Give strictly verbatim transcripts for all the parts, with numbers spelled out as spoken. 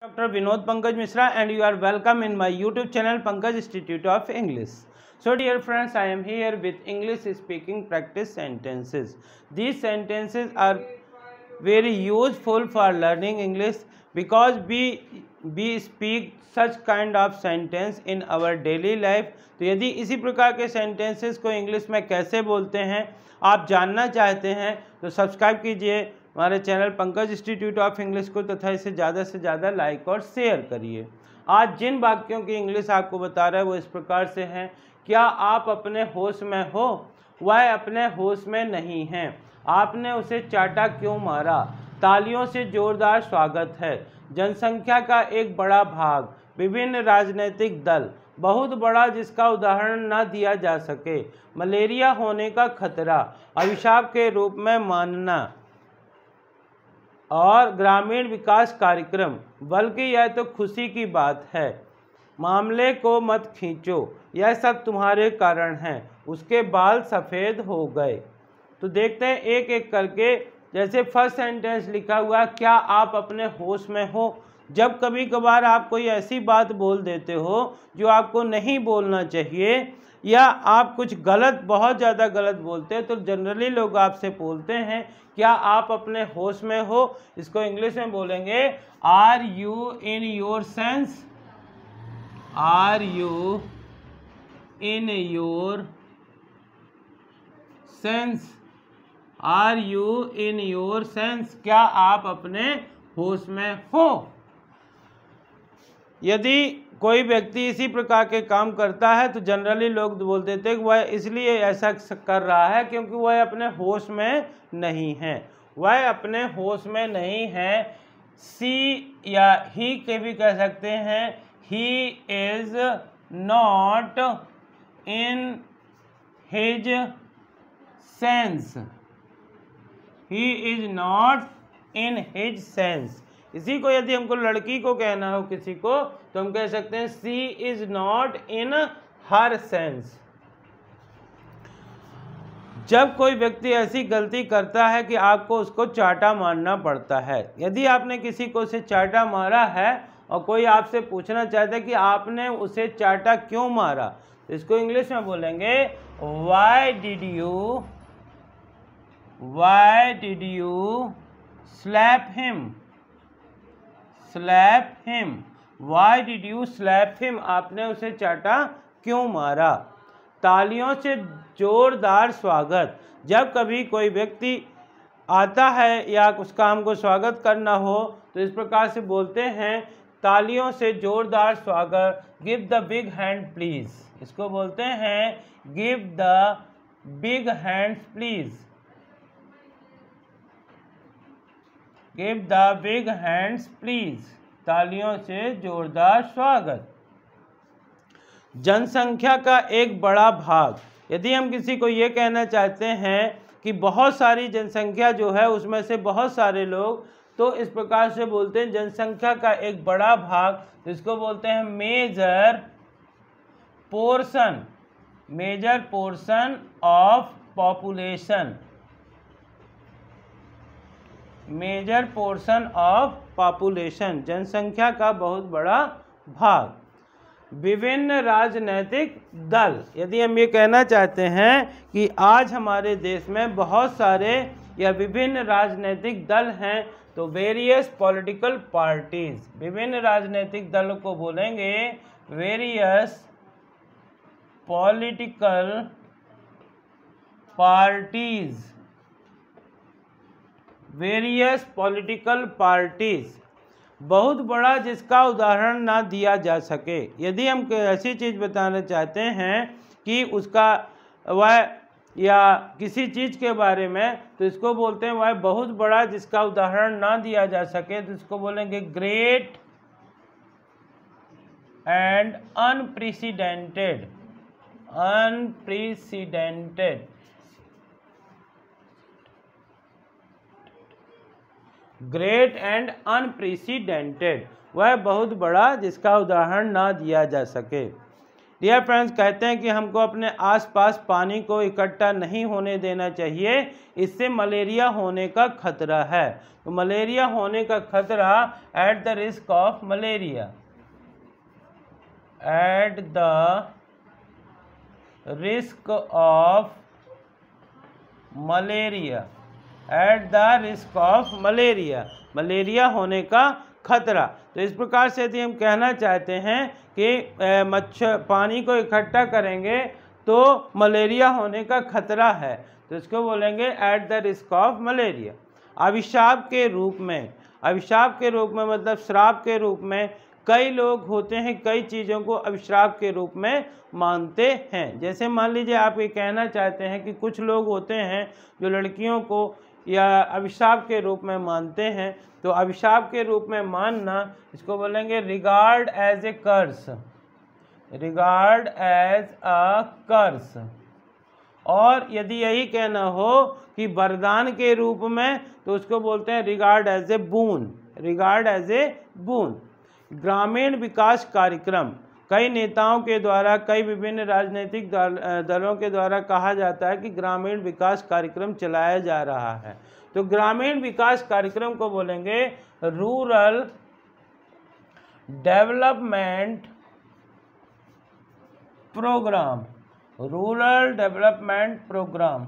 Doctor Vinod Pankaj Mishra and you are welcome in my YouTube channel Pankaj Institute of English. So dear friends, I am here with English speaking practice sentences. These sentences are very useful for learning English because we we speak such kind of sentence in our daily life. तो यदि इसी प्रकार के sentences को English में कैसे बोलते हैं आप जानना चाहते हैं तो सब्सक्राइब कीजिए हमारे channel Pankaj institute of English को तथा इसे ज़्यादा से ज़्यादा लाइक और शेयर करिए। आज जिन वाक्यों की इंग्लिश आपको बता रहा है वो इस प्रकार से हैं। क्या आप अपने होश में हो? वह अपने होश में नहीं हैं। आपने उसे चाटा क्यों मारा? तालियों से जोरदार स्वागत है। जनसंख्या का एक बड़ा भाग, विभिन्न राजनीतिक दल, बहुत बड़ा जिसका उदाहरण न दिया जा सके, मलेरिया होने का खतरा, अभिशाप के रूप में मानना और ग्रामीण विकास कार्यक्रम, बल्कि यह तो खुशी की बात है। मामले को मत खींचो, यह सब तुम्हारे कारण है, उसके बाल सफ़ेद हो गए। तो देखते हैं एक एक करके। जैसे फर्स्ट सेंटेंस लिखा हुआ, क्या आप अपने होश में हो? जब कभी कभार आप कोई ऐसी बात बोल देते हो जो आपको नहीं बोलना चाहिए या आप कुछ गलत बहुत ज़्यादा गलत बोलते हैं तो जनरली लोग आपसे बोलते हैं क्या आप अपने होश में हो? इसको इंग्लिश में बोलेंगे are you in your sense, are you in your sense, are you in your sense, क्या आप अपने होश में हो? यदि कोई व्यक्ति इसी प्रकार के काम करता है तो जनरली लोग बोल देते हैं कि वह इसलिए ऐसा कर रहा है क्योंकि वह अपने होश में नहीं है, वह अपने होश में नहीं है। सी या ही के भी कह सकते हैं, he is not in his sense, he is not in his sense. इसी को यदि हमको लड़की को कहना हो किसी को तो हम कह सकते हैं she is not in her sense. जब कोई व्यक्ति ऐसी गलती करता है कि आपको उसको चाटा मारना पड़ता है, यदि आपने किसी को उसे चाटा मारा है और कोई आपसे पूछना चाहता है कि आपने उसे चाटा क्यों मारा, तो इसको इंग्लिश में बोलेंगे why did you why did you slap him, slap him, why did you slap him, आपने उसे चाटा क्यों मारा। तालियों से जोरदार स्वागत, जब कभी कोई व्यक्ति आता है या उस काम को स्वागत करना हो तो इस प्रकार से बोलते हैं तालियों से जोरदार स्वागत, give the big hand please, इसको बोलते हैं give the big hand please, give the big hands please, तालियों से जोरदार स्वागत। जनसंख्या का एक बड़ा भाग, यदि हम किसी को ये कहना चाहते हैं कि बहुत सारी जनसंख्या जो है उसमें से बहुत सारे लोग, तो इस प्रकार से बोलते हैं जनसंख्या का एक बड़ा भाग, जिसको बोलते हैं major portion, major portion of population, major portion of population, जनसंख्या का बहुत बड़ा भाग। विभिन्न राजनीतिक दल, यदि हम ये कहना चाहते हैं कि आज हमारे देश में बहुत सारे या विभिन्न राजनीतिक दल हैं तो वेरियस पॉलिटिकल पार्टीज, विभिन्न राजनीतिक दलों को बोलेंगे various political parties, various political parties, बहुत बड़ा जिसका उदाहरण ना दिया जा सके। यदि हम ऐसी चीज़ बताना चाहते हैं कि उसका वह या किसी चीज़ के बारे में तो इसको बोलते हैं वह बहुत बड़ा जिसका उदाहरण ना दिया जा सके, तो इसको बोलेंगे great and unprecedented, unprecedented, great and unprecedented, वह बहुत बड़ा जिसका उदाहरण ना दिया जा सके। डियर फ्रेंड्स, कहते हैं कि हमको अपने आसपास पानी को इकट्ठा नहीं होने देना चाहिए, इससे मलेरिया होने का खतरा है। तो मलेरिया होने का खतरा, at the risk of malaria, at the risk of malaria, at the risk of malaria, malaria होने का खतरा। तो इस प्रकार से यदि हम कहना चाहते हैं कि मच्छर पानी को इकट्ठा करेंगे तो मलेरिया होने का खतरा है, तो इसको बोलेंगे at the risk of malaria. अभिशाप के रूप में, अभिशाप के रूप में मतलब श्राप के रूप में कई लोग होते हैं, कई चीज़ों को अभिशाप के रूप में मानते हैं। जैसे मान लीजिए आप ये कहना चाहते हैं कि कुछ लोग होते हैं जो लड़कियों को या अभिशाप के रूप में मानते हैं, तो अभिशाप के रूप में मानना, इसको बोलेंगे regard as a curse, regard as a curse. और यदि यही कहना हो कि वरदान के रूप में, तो उसको बोलते हैं regard as a boon, regard as a boon. ग्रामीण विकास कार्यक्रम, कई नेताओं के द्वारा, कई विभिन्न राजनीतिक दल, दलों के द्वारा कहा जाता है कि ग्रामीण विकास कार्यक्रम चलाया जा रहा है, तो ग्रामीण विकास कार्यक्रम को बोलेंगे rural development programme, rural development programme.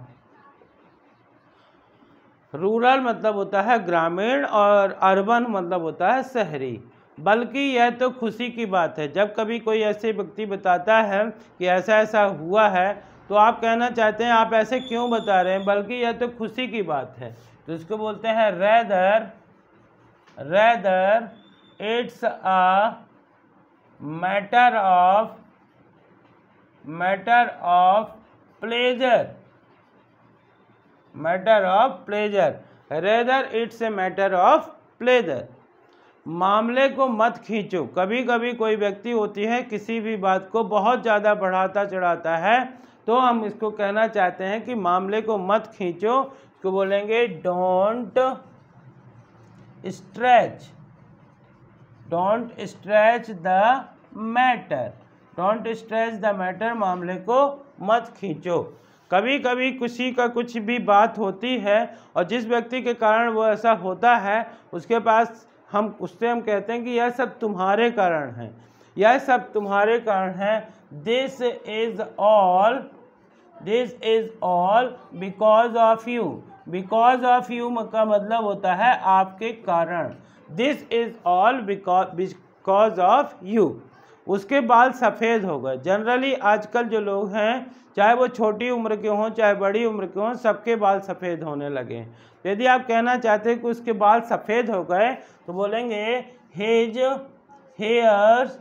Rural मतलब होता है ग्रामीण और अर्बन मतलब होता है शहरी। बल्कि यह तो खुशी की बात है, जब कभी कोई ऐसे व्यक्ति बताता है कि ऐसा ऐसा हुआ है, तो आप कहना चाहते हैं आप ऐसे क्यों बता रहे हैं, बल्कि यह तो खुशी की बात है, तो इसको बोलते हैं rather, rather it's a matter of, matter of pleasure, matter of pleasure, rather it's a matter of pleasure. मामले को मत खींचो, कभी कभी कोई व्यक्ति होती है किसी भी बात को बहुत ज़्यादा बढ़ाता चढ़ाता है, तो हम इसको कहना चाहते हैं कि मामले को मत खींचो, इसको बोलेंगे don't stretch, don't stretch the matter, don't stretch the matter, मामले को मत खींचो। कभी कभी किसी का कुछ भी बात होती है और जिस व्यक्ति के कारण वो ऐसा होता है, उसके पास हम उससे हम कहते हैं कि यह सब तुम्हारे कारण है, यह सब तुम्हारे कारण है। This is all, this is all because of you, because of you का मतलब होता है आपके कारण। This is all because because of you. उसके बाल सफ़ेद हो गए। जनरली आजकल जो लोग हैं, चाहे वो छोटी उम्र के हों चाहे बड़ी उम्र के हों, सबके बाल सफ़ेद होने लगे। यदि आप कहना चाहते हैं कि उसके बाल सफ़ेद हो गए, तो बोलेंगे his hairs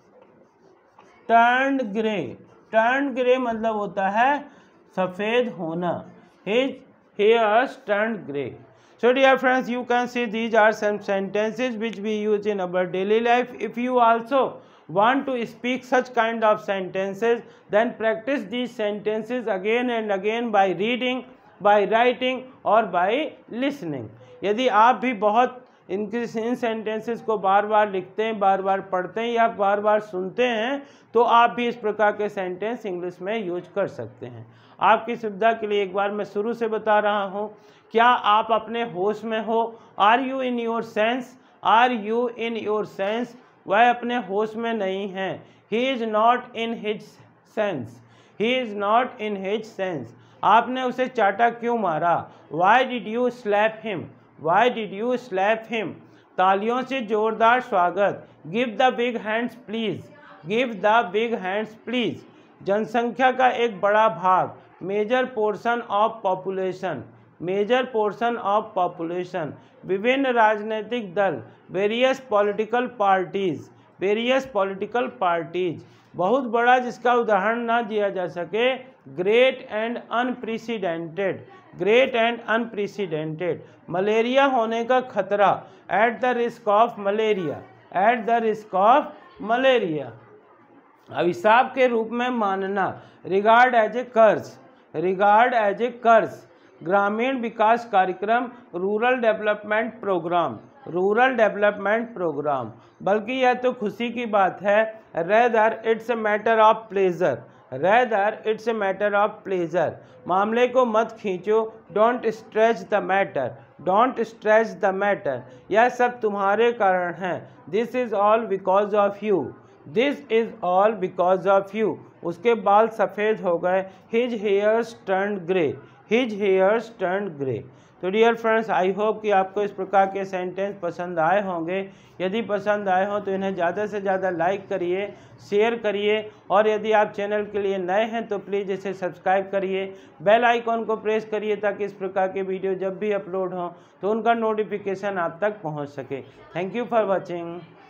turned grey, turned grey मतलब होता है सफ़ेद होना, his hairs turned grey. So dear friends, you can see these are some sentences which we use in our daily life. If you also want to speak such kind of sentences, then practice these sentences again and again by reading, by writing or by listening. यदि आप भी बहुत इनके इन sentences को बार बार लिखते हैं, बार बार पढ़ते हैं या बार बार सुनते हैं, तो आप भी इस प्रकार के सेंटेंस इंग्लिश में यूज कर सकते हैं। आपकी सुविधा के लिए एक बार मैं शुरू से बता रहा हूँ। क्या आप अपने होश में हो? Are you in your sense? Are you in your sense? वह अपने होश में नहीं हैं। He is not in his sense, he is not in his sense. आपने उसे चाटा क्यों मारा? Why did you slap him? Why did you slap him? तालियों से जोरदार स्वागत। Give the big hands please, give the big hands please. जनसंख्या का एक बड़ा भाग, major portion of population, major portion of population. विभिन्न राजनीतिक दल, various political parties, various political parties. बहुत बड़ा जिसका उदाहरण ना दिया जा सके, great and unprecedented, great and unprecedented. Malaria होने का खतरा, at the risk of malaria, at the risk of malaria. अभिशाप के रूप में मानना, regard as a curse, regard as a curse. ग्रामीण विकास कार्यक्रम, rural development programme, rural development programme, बल्कि यह तो खुशी की बात है। Rather it's a matter of pleasure, rather it's a matter of pleasure, मामले को मत खींचो। Don't stretch the matter, don't stretch the matter, यह सब तुम्हारे कारण है। This is all because of you, this is all because of you, उसके बाल सफ़ेद हो गए। His hairs turn grey, his hairs turn grey. तो डियर फ्रेंड्स, आई होप कि आपको इस प्रकार के सेंटेंस पसंद आए होंगे। यदि पसंद आए हों तो इन्हें ज़्यादा से ज़्यादा लाइक करिए, शेयर करिए, और यदि आप चैनल के लिए नए हैं तो प्लीज़ इसे सब्सक्राइब करिए, बेल आइकॉन को प्रेस करिए, ताकि इस प्रकार के वीडियो जब भी अपलोड हों तो उनका नोटिफिकेशन आप तक पहुंच सके। Thank you for watching.